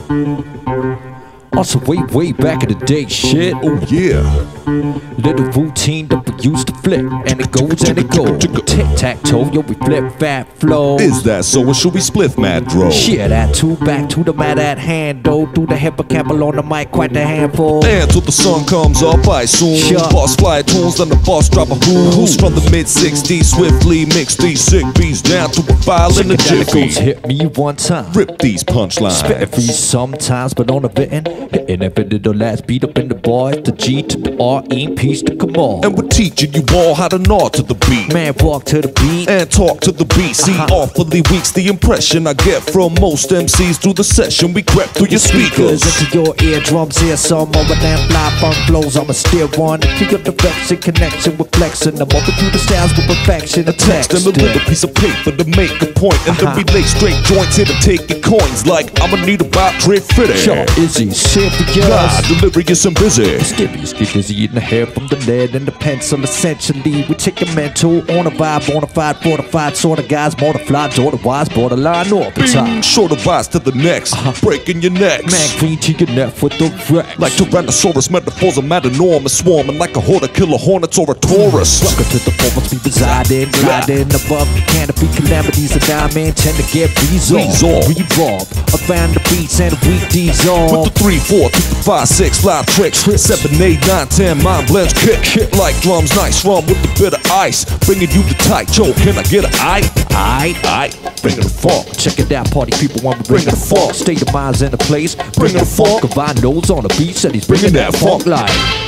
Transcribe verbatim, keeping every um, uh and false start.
Also way, way back in the day, shit. Oh yeah. Little routine that we used to flip, and it goes and it goes. Tic-tac-toe, yo, we flip fat flow. Is that so, or should we split mad dro? Shit, that two back to the mat at hand, though. Through the hippocampal on the mic, quite the handful. And till the sun comes up, I soon Sure. boss fly tunes, then the boss drop a who's from the mid sixties. Swiftly mix these sick beats down to a file in the jiffy. Psychedelicals hit me one time. Rip these punchlines. Spitting free sometimes, but on a bitten. Hitting if it did the last beat up in the boys. The G to the R, E, peace to come on. And we're teaching you all how to nod to the beat. Man, walk to the beat. And talk to the beat. See, Uh-huh. awfully weak's the impression I get from most M Cs through the session. We crept through your speakers. Into your eardrums, hear some more of them fly funk flows. I'ma steer one to your direction, connection with flexing. I'm over through the styles with perfection. A text and a little piece of paper to make a point. And then Uh-huh. we lay straight joints here to take your coins. Like I'ma need about trade fitting. Sure, Izzy, serious. God, delirious and busy. Skibby's get dizzy in the hair from the lead and the pencil. Essentially, we take a mental on a vibe, bonafide, fortified sort of guys, mortified, daughter wise, borderline orbiter. Short of eyes to the next, breaking your necks. Man, green to your neck with the wreck. Like Tyrannosaurus, metaphors are mad enormous, swarming like a horde of killer hornets or a Taurus. Welcome to the forest we reside in, gliding above the canopy, calamities of diamond tend to get resolved, revolve around the beats and we dissolve. With the three, four, two, five, six, live tricks, seven, eight, nine, ten, mind blends kick, kick like drums, nice rum with the bit of ice, bringing you the tight. Yo, can I get a aight? Aight, Aight, bringing the funk. check it out, party people want me bringing the funk. State of mind's in the place, bringing the funk. Divine knows on the beat, said he's bringing that funk life.